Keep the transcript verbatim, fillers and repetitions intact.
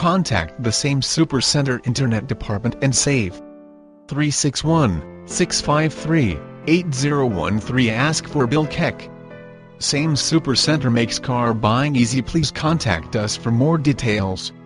contact the same Supercenter Internet Department and save. three six one, six five three, eight zero one three. Ask for Bill Keck. Same Supercenter makes car buying easy. Please contact us for more details.